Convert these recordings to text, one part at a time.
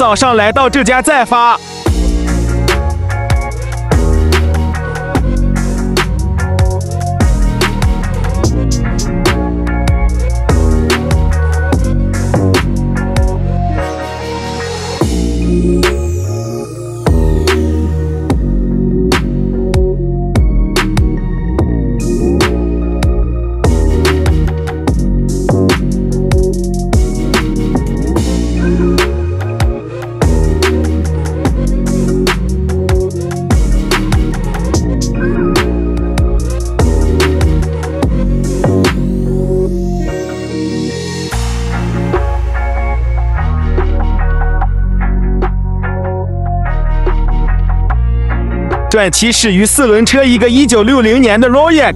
早上来到这家再发。传奇始于4轮车一个1960年的 Royal。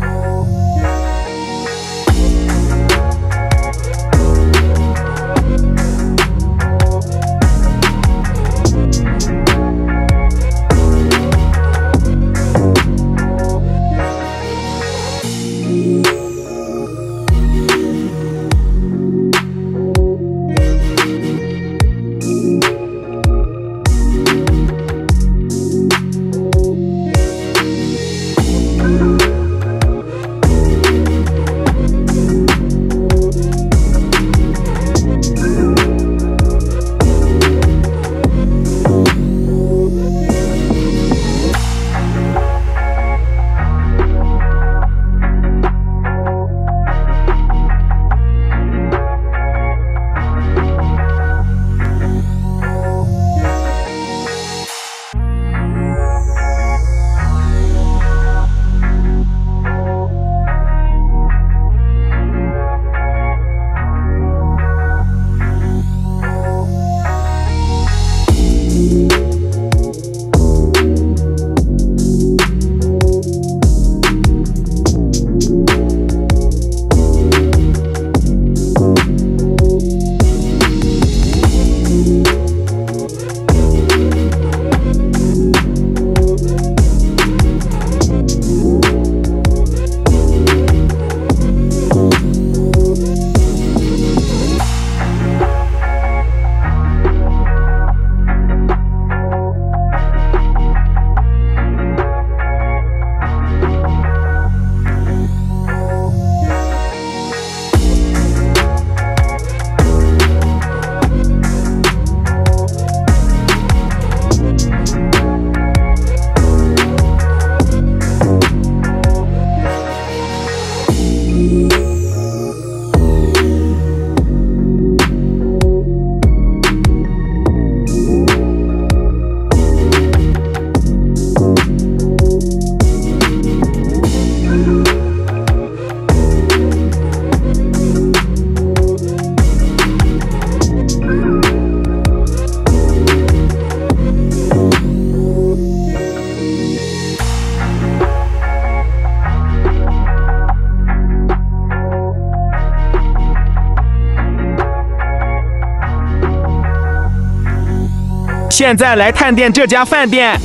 现在来探店这家饭店。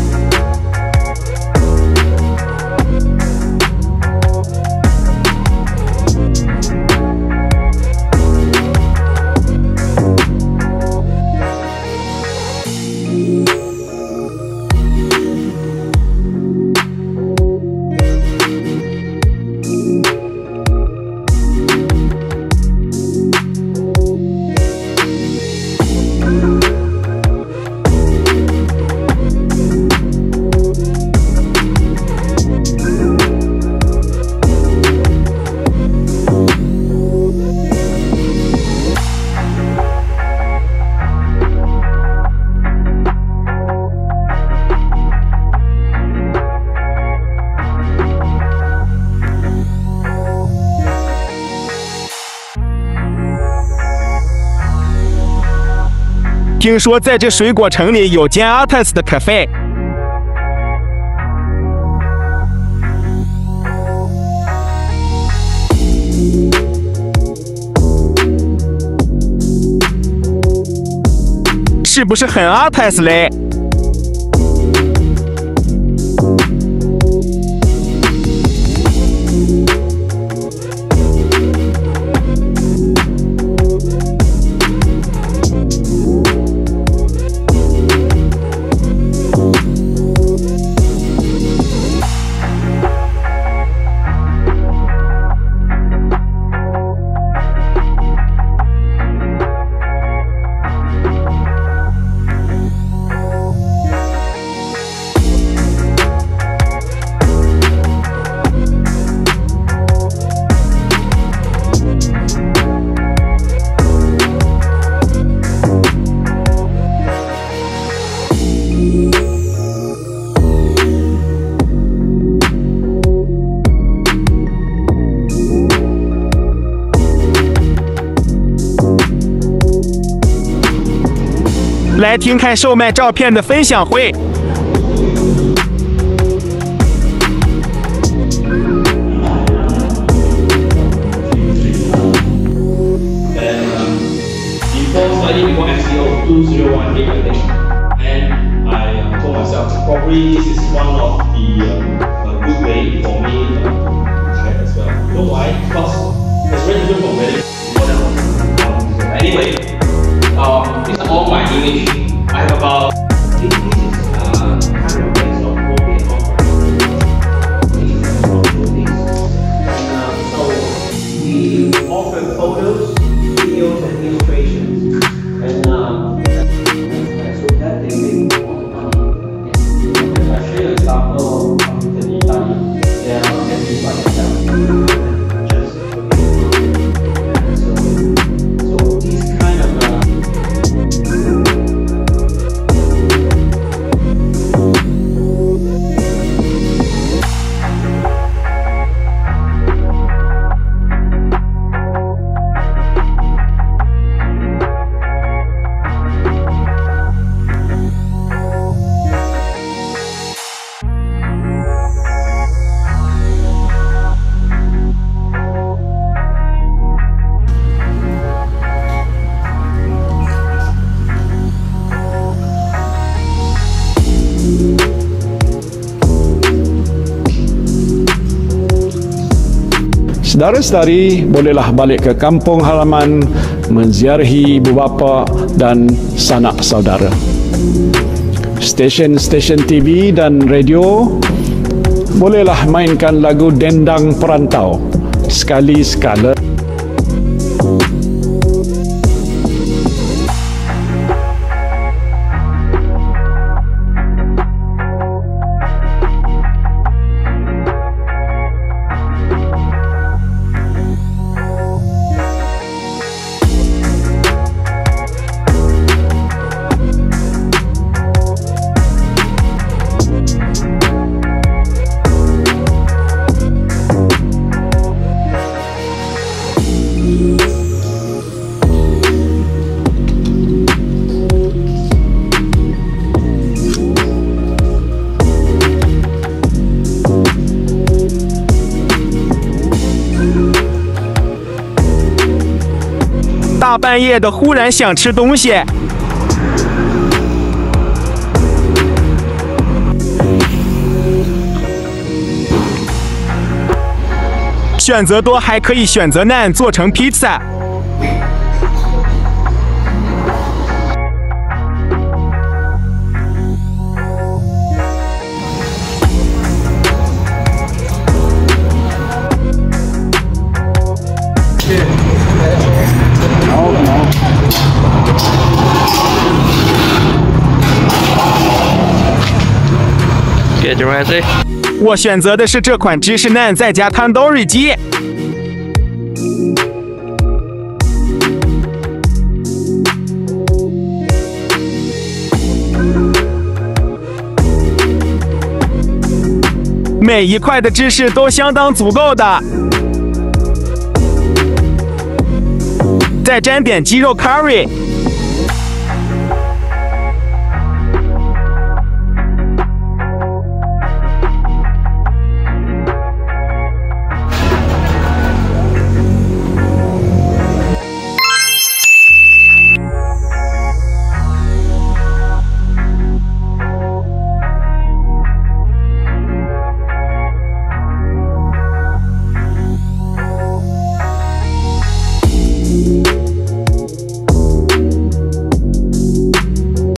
听说在这水果城里有间 Artist 的 cafe。是不是很 Artist 嘞？ 来听看售卖照片的分享会。 Before SEO 2018, I think, and I told myself probably this is one of the good way for me to try as well. You know why? Because it's very different from very what else. Anyway, these are all my image. I have about this is kind of based on mobile so we offer photos, videos, and illustrations. And so that they make more money. I share an example of in Italy. They are getting by themselves. Just so this kind of Saudara-saudari bolehlah balik ke kampung halaman menziarahi ibu bapa dan sanak saudara. Stesen-stesen TV dan radio bolehlah mainkan lagu Dendang Perantau sekali-sekala. 大半夜的忽然想吃东西，选择多还可以选择难做成披萨。我选择的是这款芝士难再加汤兜里鸡。每一块的芝士都相当足够的，再沾点鸡肉 curry。